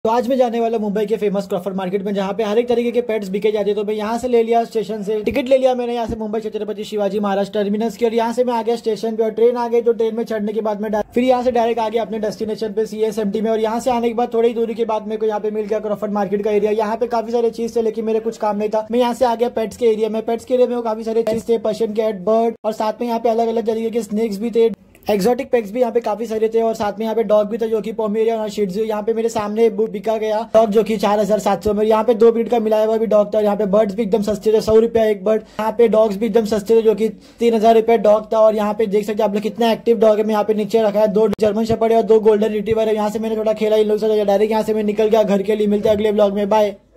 तो आज मैं जाने वाला मुंबई के फेमस क्रॉफर्ड मार्केट में, जहाँ पे हर एक तरीके के पेट्स बिके जाते हैं। तो मैं यहाँ से ले लिया, स्टेशन से टिकट ले लिया मैंने यहाँ से मुंबई छत्रपति शिवाजी महाराज टर्मिनस की। और यहाँ से मैं आ गया स्टेशन पे और ट्रेन आ गई। तो ट्रेन में चढ़ने के बाद मैं फिर यहाँ से डायरेक्ट आ गया अपने डेस्टिनेशन पे CSMT में। और यहाँ से आने के बाद थोड़ी दूरी के बाद मेरे को यहाँ पे मिल गया क्रॉफर्ड मार्केट का एरिया। यहाँ पे काफी सारी चीज थे लेकिन मेरे कुछ काम नहीं था। मैं यहाँ से आ गया पेट्स के एरिया में। पेट्स के एरिया में काफी सारे चीज थे, पर्शियन कैट, बर्ड, और साथ में यहाँ पे अलग अलग तरीके के स्नेक्स भी थे। एक्सोटिक पेट्स भी यहाँ पे काफी सारे थे और साथ में यहाँ पे डॉग भी था जो कि पोमेरियन और शिट्जू। यहाँ पे मेरे सामने बिका गया डॉग जो कि 4700 में। यहाँ पे 2 ब्रीड का मिलाया हुआ भी डॉग था। यहाँ पे बर्ड्स भी एकदम सस्ते थे, 100 रुपया एक बर्ड। यहाँ पे डॉग्स भी एकदम सस्ते थे जो कि 3000 रुपये डॉग था। और यहाँ पे देख सकते हैं आप लोग कितना एक्टिव डॉग है। मैं यहाँ पे नीचे रखा है 2 जर्मन शेपर्ड और 2 गोल्डन रिट्रीवर है। यहाँ से मैंने थोड़ा खेला इन लोगों से, डायरेक्ट यहाँ से मैं निकल गया घर के लिए। मिलते हैं अगले ब्लॉग में, बाय।